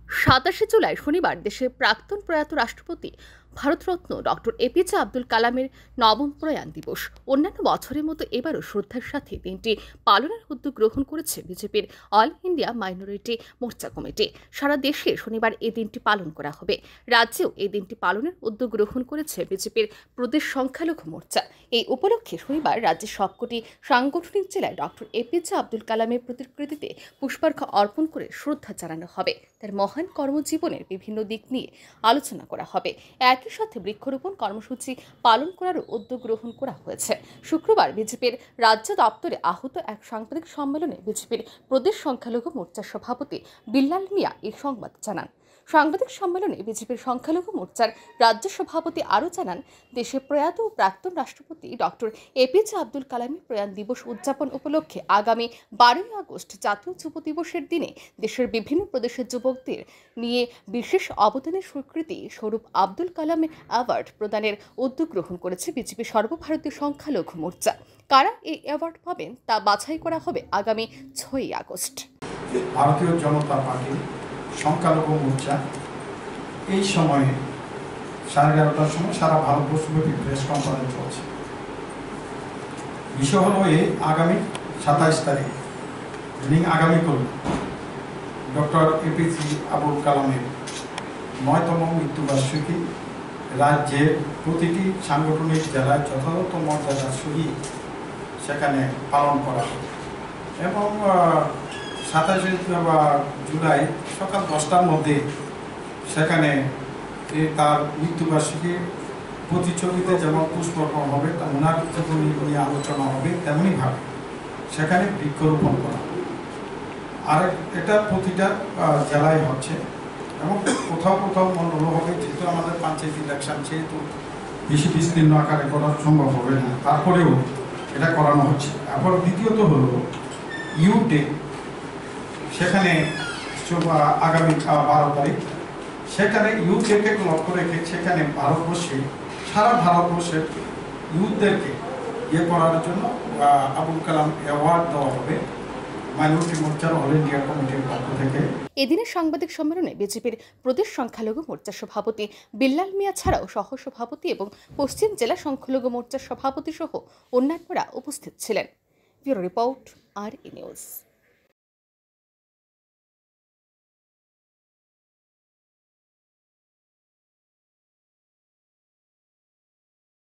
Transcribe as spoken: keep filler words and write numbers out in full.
সাতাশে জুলাই শনিবার দেশের প্রাক্তন প্রয়াত রাষ্ট্রপতি ভারতরত্ন ডক্টর এপিজে আব্দুল কালামের নবম প্রয়াণ দিবস। অন্যান্য বছরের মতো এবারও শ্রদ্ধার সাথে দিনটি পালনের উদ্যোগ গ্রহণ করেছে বিজেপির all India minority Morcha committee. সারা দেশে শনিবার এই দিনটি পালন করা হবে। রাজ্যেও এই দিনটি পালনের উদ্যোগ গ্রহণ করেছে বিজেপির প্রদেশ সংখ্যালঘু মোর্চা। এই উপলক্ষে শনিবার রাজ্যের সবকটি সাংগঠনিক জেলায় ডক্টর এপিজে আব্দুল কালামের প্রতিকৃতিতে পুষ্পার্ঘ্য অর্পণ করে শ্রদ্ধা জানানো হবে। তার মহান কর্মজীবনের বিভিন্ন দিক নিয়ে আলোচনা করা হবে। একই সাথে বৃক্ষরোপণ কর্মসূচি পালন করারও উদ্যোগ গ্রহণ করা হয়েছে। শুক্রবার বিজেপির রাজ্য দপ্তরে আহত এক সাংবাদিক সম্মেলনে বিজেপির প্রদেশ সংখ্যালঘু মোর্চার সভাপতি বিল্লাল মিয়া এই সংবাদ জানান। সাংবাদিক সম্মেলনে বিজেপির সংখ্যালঘু মোর্চার রাজ্য সভাপতি আরও জানান, দেশে প্রয়াত ও প্রাক্তন রাষ্ট্রপতি ডক্টর এপিজে আব্দুল কালামের প্রয়াণ দিবস উদযাপন উপলক্ষে আগামী বারোই আগস্ট জাতীয় যুব দিবসের দিনে দেশের বিভিন্ন প্রদেশের যুবকদের নিয়ে বিশেষ অবদানের স্বীকৃতি স্বরূপ আব্দুল কালাম অ্যাওয়ার্ড প্রদানের উদ্যোগ গ্রহণ করেছে বিজেপি সর্বভারতীয় সংখ্যালঘু মোর্চা। কারা এই অ্যাওয়ার্ড পাবেন তা বাছাই করা হবে আগামী ছয়ই আগস্ট। ভারতীয় জনতা পার্টি সংখ্যালঘু মোর্চা এই সময়ে সাড়ে এগারোটার সময় সারা ভারতবর্ষব্যাপী প্রেস কনফারেন্স চলছে। বিষয় হলো এই আগামী সাতাইশ তারিখ মিনিং আগামীকাল ডক্টর এপিজে আবুল কালামের নয়তম মৃত্যুবার্ষিকী রাজ্যের প্রতিটি সাংগঠনিক জেলায় যথাযথ মর্যাদার সহিত সেখানে পালন করা হবে এবং সাতাশে জুলাই সকাল দশটার মধ্যে সেখানে তার মৃত্যুবার্ষিকী প্রতিযোগিতা যেমন পুষ্পার্পণ হবে, তা ওনার জীবনী নিয়ে আলোচনা হবে, তেমনিভাবে সেখানে বৃক্ষরোপণ করা হবে। আর এটা প্রতিটা জেলায় হচ্ছে এবং কোথাও কোথাও মন্ডল হবে, যেহেতু আমাদের পঞ্চায়েত ইলেকশন, সেহেতু বেশি বিস্তীর্ণ আকারে করা সম্ভব হবে না, তারপরেও এটা করানো হচ্ছে। এরপর দ্বিতীয়ত হলো ইউটে, সেখানে আগামী বারো তারিখ সেখানে ইউথদেরকে লক্ষ্য রেখে সেখানে ভারতবর্ষে সারা ভারতবর্ষের ইউথদেরকে ইয়ে করার জন্য আবুল কালাম অ্যাওয়ার্ড দেওয়া হবে মাইনরিটি মোর্চার অল ইন্ডিয়া কমিটির পক্ষ থেকে। এদিনের সাংবাদিক সম্মেলনে বিজেপির প্রদেশ সংখ্যালঘু মোর্চার সভাপতি বিল্লাল মিয়া ছাড়াও সহ সভাপতি এবং পশ্চিম জেলা সংখ্যালঘু মোর্চার সভাপতি সহ অন্যান্যরা উপস্থিত ছিলেন। Bureau report, R E news.